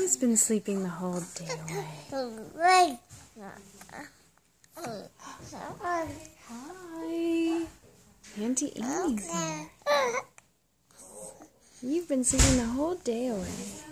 Annie's been sleeping the whole day away. Hi. Auntie Amy's here. You've been sleeping the whole day away.